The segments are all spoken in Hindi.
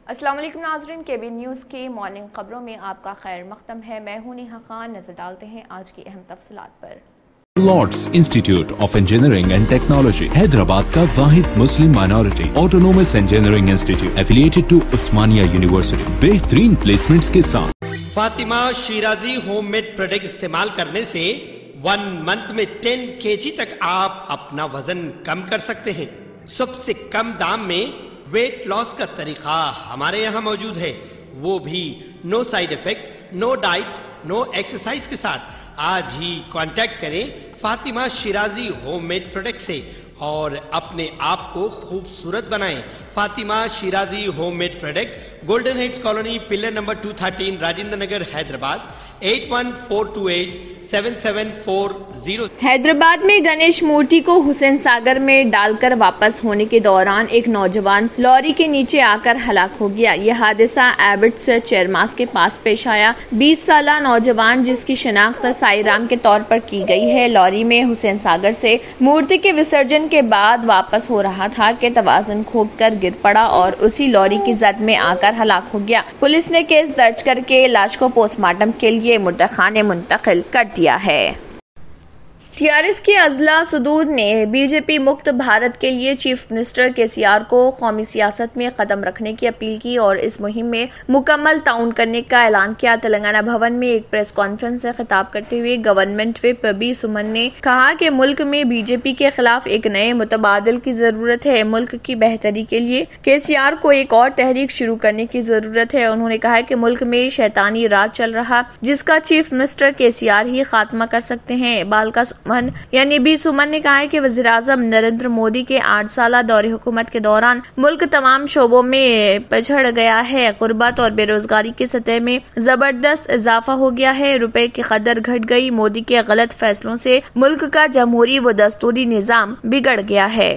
अस्सलाम वालेकुम नाज़रीन, केबीएन न्यूज़ की मॉर्निंग खबरों में आपका खैर मक़दम है। मैं हूं नेहा खान। नजर डालते हैं आज की अहम तफसीलात पर। Lords Institute of Engineering and Technology Hyderabad का वाहिद मुस्लिम minority autonomous engineering institute affiliated to Osmania University, बेहतरीन प्लेसमेंट्स के साथ। फातिमा शिराजी होममेड प्रोडक्ट इस्तेमाल करने से 1 मंथ में 10 kg तक आप अपना वजन कम कर सकते हैं। सबसे कम दाम में वेट लॉस का तरीका हमारे यहाँ मौजूद है, वो भी no side effect, no diet, no exercise के साथ। आज ही कांटेक्ट करें फातिमा शिराजी होममेड प्रोडक्ट से और अपने आप को खूबसूरत बनाएं। Fatima Shirazi homemade product, Golden Heads Colony, pillar number 213, Rajendra Nagar, Hyderabad 8142877440। Hyderabad में गणेश मूर्ति को हुसैन सागर में डालकर वापस होने के दौरान एक नौजवान लॉरी के नीचे आकर हलाक हो गया। यह हादसा एबिट्स चेरमास के पास पेश आया। 20 साल नौजवान जिसकी शिनाख्त साईराम के तौर पर की गई है, लॉरी में हुसैन सागर से मूर्ति के विसर्जन के बाद वापस हो रहा था कि तवाज़ुन खोकर गिर पड़ा और उसी लॉरी की जद में आकर हलाक हो गया। पुलिस ने केस दर्ज करके लाश को पोस्टमार्टम के लिए मुर्दखाने मुंतकिल कर दिया है। टीआरएस के अजला सदूर ने बीजेपी मुक्त भारत के लिए चीफ मिनिस्टर केसीआर को कौमी सियासत में कदम रखने की अपील की और इस मुहिम में मुकम्मल ताउन करने का ऐलान किया। तेलंगाना भवन में एक प्रेस कॉन्फ्रेंस से खिताब करते हुए गवर्नमेंट व्हिप बी सुमन ने कहा कि मुल्क में बीजेपी के खिलाफ एक नए मुतबादिल की जरूरत है। मुल्क की बेहतरी के लिए केसीआर को एक और तहरीक शुरू करने की जरूरत है। उन्होंने कहा कि मुल्क में शैतानी राज चल रहा जिसका चीफ मिनिस्टर केसीआर ही खात्मा कर सकते हैं। बालका यानी बी सुमन ने कहा है कि वज़ीर-ए-आज़म नरेंद्र मोदी के 8 साल दौरे हुकूमत के दौरान मुल्क तमाम शोबों में पिछड़ गया है। गुर्बत और बेरोजगारी की सतह में जबरदस्त इजाफा हो गया है। रुपए की कदर घट गई। मोदी के गलत फैसलों से मुल्क का जमहूरी व दस्तूरी निजाम बिगड़ गया है।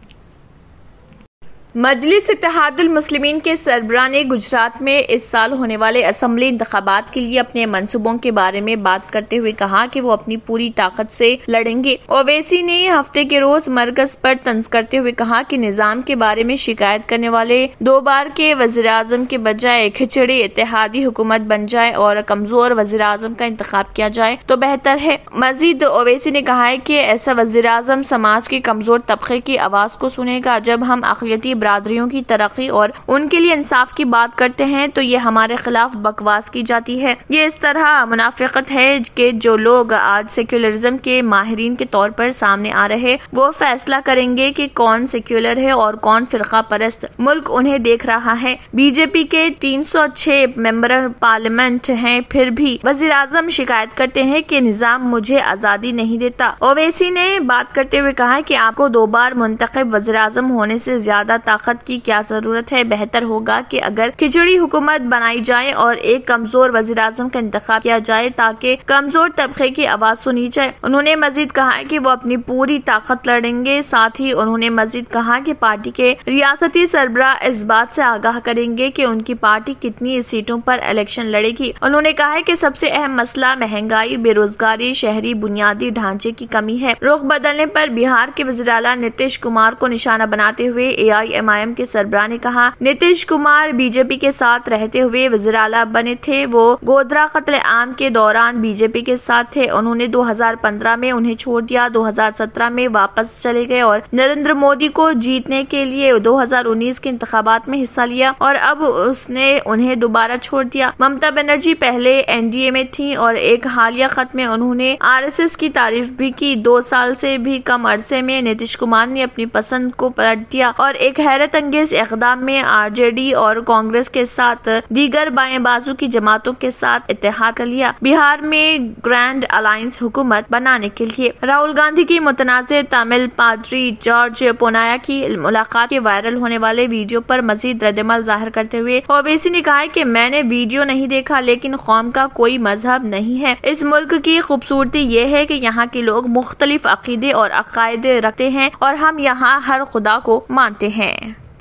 मजलिस इत्तेहादुल मुस्लिमीन के सरबराह ने गुजरात में इस साल होने वाले असम्बली इंतखाबात के लिए अपने मंसूबों के बारे में बात करते हुए कहा कि वो अपनी पूरी ताकत से लड़ेंगे। ओवैसी ने हफ्ते के रोज मरकज पर तंज करते हुए कहा कि निजाम के बारे में शिकायत करने वाले 2 बार के वज़ीर-ए-आज़म के बजाय खिचड़ी इत्तेहादी हुकूमत बन जाए और कमजोर वज़ीर-ए-आज़म का इंतखाब किया जाए तो बेहतर है। मजीद ओवैसी ने कहा है कि ऐसा वज़ीर-ए-आज़म समाज के कमजोर तबके की आवाज को सुनेगा। जब हम अक़लियती बरादरियों की तरक्की और उनके लिए इंसाफ की बात करते हैं तो ये हमारे खिलाफ बकवास की जाती है। ये इस तरह मुनाफिकत है कि जो लोग आज सेक्युलरिज्म के माहिरीन के तौर पर सामने आ रहे वो फैसला करेंगे कि कौन सेक्युलर है और कौन फिरका परस्त। मुल्क उन्हें देख रहा है। बीजेपी के 306 मेंबर पार्लियामेंट हैं, फिर भी वज़ीर-ए-आज़म शिकायत करते हैं कि निजाम मुझे आजादी नहीं देता। ओवैसी ने बात करते हुए कहा कि आपको 2 बार मुंतखब वज़ीर-ए-आज़म होने से ज्यादा ताकत की क्या जरूरत है। बेहतर होगा कि अगर खिचड़ी हुकूमत बनाई जाए और एक कमजोर वज़ीर-ए-आज़म का इंतखाब किया जाए ताकि कमजोर तबके की आवाज सुनी जाए। उन्होंने मजीद कहा कि वो अपनी पूरी ताकत लड़ेंगे। साथ ही उन्होंने मजीद कहा कि पार्टी के रियासती सरबराह इस बात से आगाह करेंगे कि उनकी पार्टी कितनी सीटों पर इलेक्शन लड़ेगी। उन्होंने कहा कि सबसे अहम मसला महंगाई, बेरोजगारी, शहरी बुनियादी ढांचे की कमी है। रुख बदलने पर बिहार के वज़ीर आला नीतीश कुमार को निशाना बनाते हुए AIMIM के सरबराह ने कहा नीतीश कुमार बीजेपी के साथ रहते हुए वज़ीर आला बने थे। वो गोधरा कत्ले आम के दौरान बीजेपी के साथ थे। उन्होंने 2015 में उन्हें छोड़ दिया, 2017 में वापस चले गए और नरेंद्र मोदी को जीतने के लिए 2019 के इंतखाबात में हिस्सा लिया और अब उसने उन्हें दोबारा छोड़ दिया। ममता बनर्जी पहले NDA में थी और एक हालिया खत में उन्होंने RSS की तारीफ भी की। 2 साल से भी कम अरसे में नीतीश कुमार ने अपनी पसंद को पलट दिया और एक हैरत अंगेज इक़दाम में RJD और कांग्रेस के साथ दीगर बाएं बाजू की जमातों के साथ इत्तेहाद कर लिया बिहार में ग्रैंड अलायंस हुकूमत बनाने के लिए। राहुल गांधी की मुतनाज़ तमिल पादरी जॉर्ज पोनाया की मुलाकात के वायरल होने वाले वीडियो पर मजीद रद्दमल जाहिर करते हुए ओवैसी ने कहा कि मैंने वीडियो नहीं देखा लेकिन कौम का कोई मजहब नहीं है। इस मुल्क की खूबसूरती ये है कि यहाँ के लोग मुख्तलिफ अकीदे और अकायद रखते हैं और हम यहाँ हर खुदा को मानते हैं।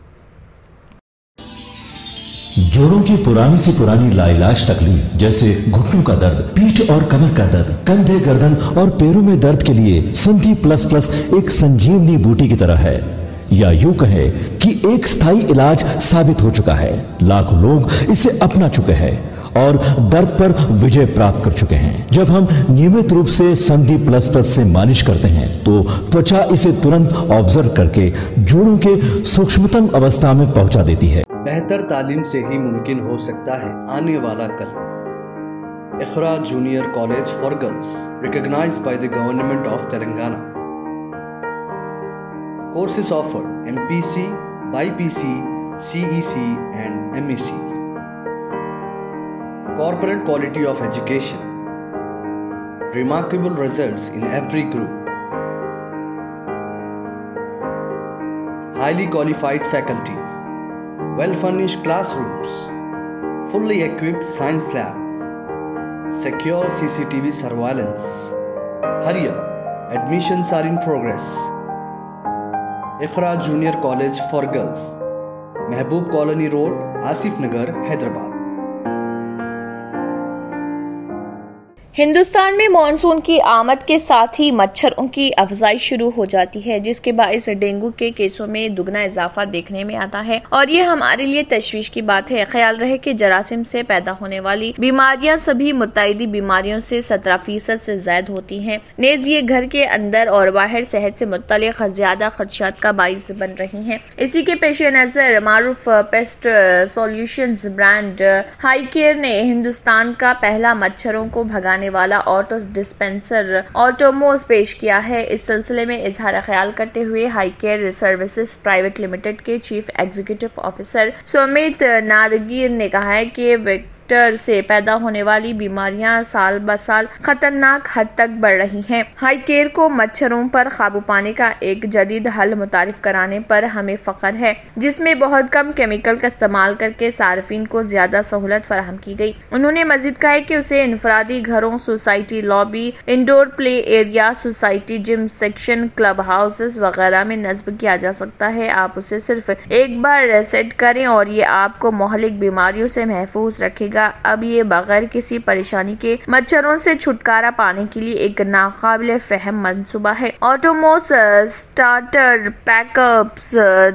जोड़ों की पुरानी से पुरानी लाइलाज तकलीफ जैसे घुटनों का दर्द, पीठ और कमर का दर्द, कंधे, गर्दन और पैरों में दर्द के लिए संधि प्लस प्लस एक संजीवनी बूटी की तरह है। या यूं कहें कि एक स्थायी इलाज साबित हो चुका है। लाखों लोग इसे अपना चुके हैं और दर्द पर विजय प्राप्त कर चुके हैं। जब हम नियमित रूप से संधि प्लस प्लस से मालिश करते हैं तो त्वचा इसे तुरंत ऑब्जर्व करके जोड़ों के सूक्ष्मतम अवस्था में पहुंचा देती है। बेहतर तालीम से ही मुमकिन हो सकता है आने वाला कल। Iqra junior college for girls, recognized by the Government of Telangana. Courses offered: MPC, BPC, CEC and MEC. Corporate quality of education. Remarkable results in every group. Highly qualified faculty. Well-furnished classrooms. Fully equipped science lab. Secure CCTV surveillance. Hurry up. Admissions are in progress. Iqra Junior College for Girls. Mehboob Colony Road, Asif Nagar, Hyderabad. Hindustan में मानसून की आमद के साथ ही मच्छरों की अफजाई शुरू हो जाती है, जिसके बायस डेंगू के केसों में दुगना इजाफा देखने में आता है और ये हमारे लिए तशवीश की बात है। ख्याल रहे कि जरासीम से पैदा होने वाली बीमारियां सभी मुतअद्दिद बीमारियों से 17% से ज्यादा होती हैं। नेज ये घर के अंदर और बाहर सेहत से मुतल्लिक ज्यादा खदशात का बाइस बन रही हैं। इसी के पेश नजर मारूफ pest solutions brand Hi Care ने हिंदुस्तान का पहला मच्छरों को भगाने वाला ऑटो डिस्पेंसर ऑटोमोस पेश किया है। इस सिलसिले में इजहार ख्याल करते हुए Hi Care Services Private Limited के chief executive officer Sumit Nargir ने कहा है कि से पैदा होने वाली बीमारियां साल ब साल खतरनाक हद तक बढ़ रही हैं। हाई केयर को मच्छरों पर काबू पाने का एक जदीद हल मुतारिफ कराने पर हमें फख्र है, जिसमें बहुत कम केमिकल का इस्तेमाल करके सार्फिन को ज्यादा सहूलत फराहम की गई। उन्होंने मजीद कहा है कि उसे इनफरादी घरों, society lobby, indoor play area, society gym section, club houses वगैरह में नस्ब किया जा सकता है। आप उसे सिर्फ एक बार सेट करें और ये आपको मोहलिक बीमारियों से महफूज रखेगा। अब ये बगैर किसी परेशानी के मच्छरों से छुटकारा पाने के लिए एक नाकाबिल फहम मंसूबा है। ऑटोमोस स्टार्टर पैकअप्स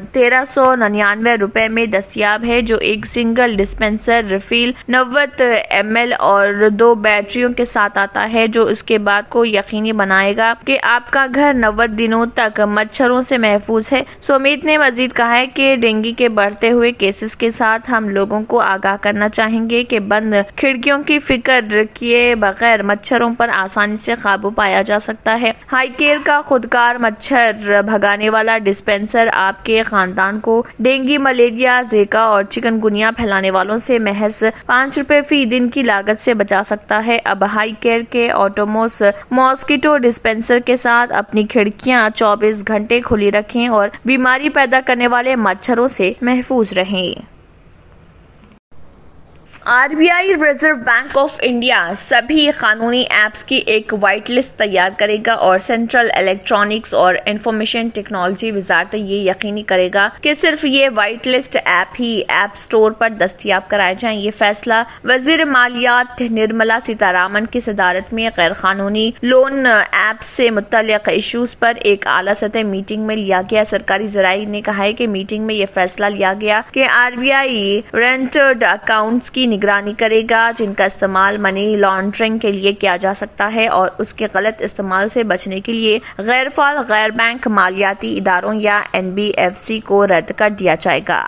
1399 रुपए में दस्तियाब है, जो एक सिंगल डिस्पेंसर रिफिल 90 ml और 2 बैटरियों के साथ आता है, जो इसके बाद को यकीनी बनाएगा कि आपका घर 90 दिनों तक मच्छरों से महफूज है। सुमित ने मजीद कहा है कि डेंगू के बढ़ते हुए केसेस के साथ हम लोगों को आगाह करना चाहेंगे कि बंद खिड़कियों की फिक्र किए बगैर मच्छरों पर आसानी से काबू पाया जा सकता है। हाई केयर का खुदकार मच्छर भगाने वाला डिस्पेंसर आपके खानदान को डेंगू, मलेरिया, ज़िका और चिकनगुनिया फैलाने वालों से महज 5 रुपए फी दिन की लागत से बचा सकता है। अब हाई केयर के ऑटोमोस मॉस्किटो डिस्पेंसर के साथ अपनी खिड़कियां 24 घंटे खुली रखें और बीमारी पैदा करने वाले मच्छरों से महफूज रहें। RBI Reserve Bank of India सभी कानूनी ऐप्स की एक वाइट लिस्ट तैयार करेगा और सेंट्रल इलेक्ट्रॉनिक्स और इंफॉर्मेशन टेक्नोलॉजी वजारत ये यकीनी करेगा कि सिर्फ ये वाइट लिस्ट ऐप ही ऐप स्टोर पर दस्तयाब कराए जाएं। ये फैसला वजीर मालियात निर्मला सीतारामन की सदारत में गैर कानूनी लोन ऐप से मुतल्लिक इशूज पर एक आला सतह मीटिंग में लिया गया। सरकारी जराये ने कहा है कि मीटिंग में ये फैसला लिया गया कि आरबीआई रेंटेड अकाउंट्स की निगरानी करेगा जिनका इस्तेमाल मनी लॉन्ड्रिंग के लिए किया जा सकता है और उसके गलत इस्तेमाल से बचने के लिए गैर फाल गैर बैंक मालियाती इदारों या NBFC को रद्द कर दिया जाएगा।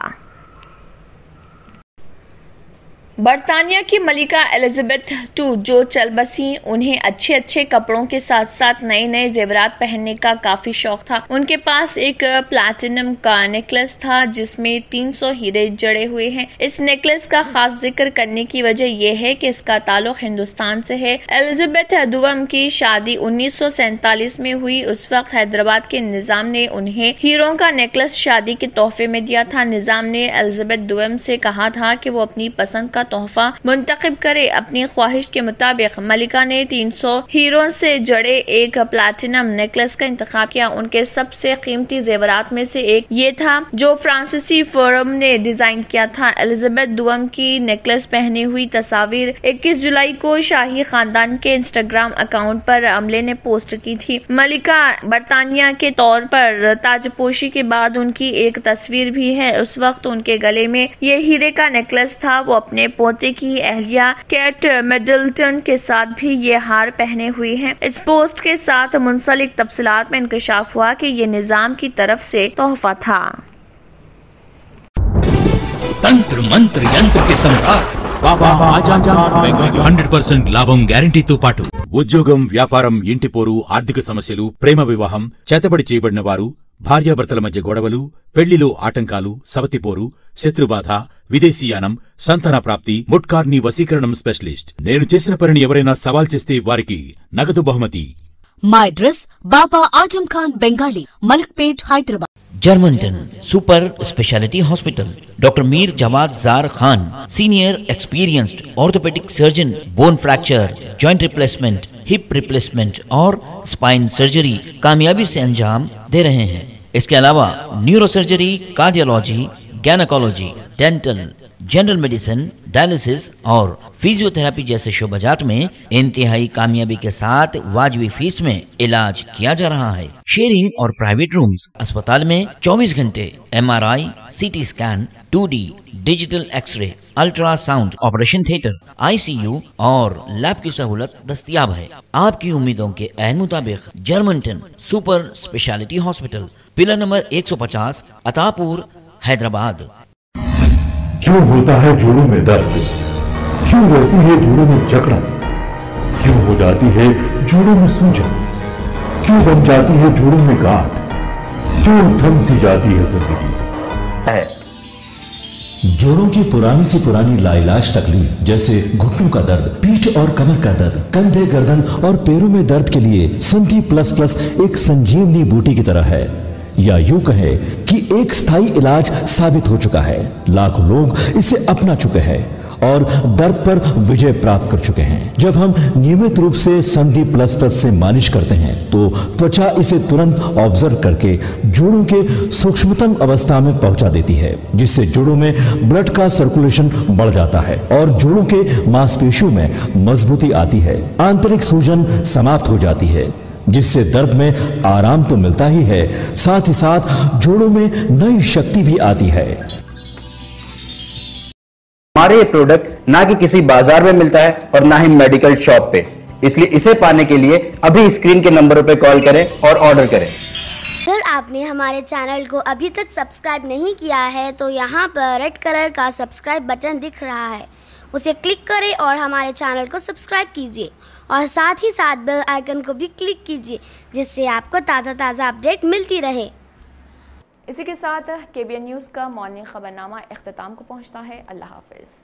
बरतानिया की मलिका एलिजाबेथ II जो चल बसी, उन्हें अच्छे अच्छे कपड़ों के साथ साथ नए नए जेवरात पहनने का काफी शौक था। उनके पास एक प्लैटिनम का नेकलेस था जिसमें 300 हीरे जड़े हुए हैं। इस नेकलेस का खास जिक्र करने की वजह यह है कि इसका ताल्लुक हिंदुस्तान से है। एलिजाबेथ II की शादी 1947 में हुई। उस वक्त हैदराबाद के निजाम ने उन्हें हीरों का नेकलेस शादी के तोहफे में दिया था। निजाम ने एलिजाबेथ II से कहा था कि वो अपनी पसंद का तोहफा मुंतखब करे। अपनी ख्वाहिश के मुताबिक मलिका ने 300 हीरो से जड़े एक प्लैटिनम नेकलेस का इंतखाब किया। उनके सबसे कीमती जेवरात में से एक ये था जो फ्रांसीसी फर्म ने डिजाइन किया था। एलिजाबेथ दुआम की नेकलेस पहने हुई तस्वीर 21 जुलाई को शाही खानदान के इंस्टाग्राम अकाउंट पर अमले ने पोस्ट की थी। मलिका बरतानिया के तौर पर ताजपोशी के बाद उनकी एक तस्वीर भी है। उस वक्त उनके गले में ये हीरे का नेकलेस था। वो अपने पोते की अहलिया केट मिडलटन के साथ भी ये हार पहने हुई हैं। इस पोस्ट के साथ मुंसलिक तफसीलात में इंकशाफ हुआ कि ये निजाम की तरफ से तोहफा था। तंत्र मंत्र यंत्र के सम्राट బాబా ఆజం ఖాన్ బెంగాలీ 100% లాభం గ్యారంటీతో పాటు ఉద్యోగం, వ్యాపారం, ఇంటి పోరు, ఆర్థిక సమస్యలు, ప్రేమ వివాహం, చేతబడి చేయబడిన వారు, భార్యాభర్తల మధ్య గొడవలు, పెళ్లిలో ఆటంకాలు, సవతిపోరు, శత్రుబాధ, విదేశీయానం, సంతాన ప్రాప్తి, ముట్కార్ని వశీకరణం స్పెషలిస్ట్. నేను చేసిన పనిని ఎవరైనా సవాల్ చేస్తే వారికి నగదు బహుమతి. My address Baba Ajam Khan Bengali, Malakpet, Hyderabad. Germanten super speciality hospital, doctor Mir Jawad Zar Khan, senior experienced orthopaedic surgeon, bone fracture, joint replacement, hip replacement और स्पाइन सर्जरी कामयाबी से अंजाम दे रहे हैं। इसके अलावा neuro surgery, cardiology, gynaecology, dental, general medicine, dialysis और फिजियोथेरेपी जैसे शोबाजात में इंतहाई कामयाबी के साथ वाजबी फीस में इलाज किया जा रहा है। शेयरिंग और प्राइवेट रूम्स। अस्पताल में 24 घंटे MRI, CT scan, 2D digital x-ray, ultrasound, operation theatre, ICU और लैब की सहूलत दस्तयाब है। आपकी उम्मीदों के ऐन मुताबिक Germanten super speciality hospital, pillar number 150, Attapur, Hyderabad. क्यों होता है जोड़ों में दर्द, क्यों रहती है जोड़ों में जकड़न, क्यों हो जाती है जोड़ों में सूजन, क्यों बन जाती है जोड़ों में गांठ, क्यों थम सी जाती है जिंदगी। जोड़ों की पुरानी सी पुरानी लाइलाज तकलीफ जैसे घुटनों का दर्द, पीठ और कमर का दर्द, कंधे, गर्दन और पैरों में दर्द के लिए संधि प्लस प्लस एक संजीवनी बूटी की तरह है, या यूं कहे कि एक स्थायी इलाज साबित हो चुका है। लाखों लोग इसे अपना चुके हैं और दर्द पर विजय प्राप्त कर चुके हैं। जब हम नियमित रूप से संधि प्लस प्लस से मालिश करते हैं तो त्वचा इसे तुरंत ऑब्जर्व करके जोड़ों के सूक्ष्मतम अवस्था में पहुंचा देती है, जिससे जोड़ों में ब्लड का सर्कुलेशन बढ़ जाता है और जोड़ों के मांसपेशियों में मजबूती आती है। आंतरिक सूजन समाप्त हो जाती है, जिससे दर्द में आराम तो मिलता ही है, साथ ही साथ जोड़ों में नई शक्ति भी आती है। हमारे ये प्रोडक्ट ना कि किसी बाजार में मिलता है और ना ही मेडिकल शॉप पे, इसलिए इसे पाने के लिए अभी स्क्रीन के नंबरों पे कॉल करें और ऑर्डर करें। अगर आपने हमारे चैनल को अभी तक सब्सक्राइब नहीं किया है तो यहाँ पर रेड कलर का सब्सक्राइब बटन दिख रहा है, उसे क्लिक करें और हमारे चैनल को सब्सक्राइब कीजिए और साथ ही साथ बेल आइकन को भी क्लिक कीजिए, जिससे आपको ताज़ा अपडेट मिलती रहे। इसी के साथ KBN न्यूज़ का मॉर्निंग खबरनामा इख्तिताम को पहुंचता है। अल्लाह हाफिज।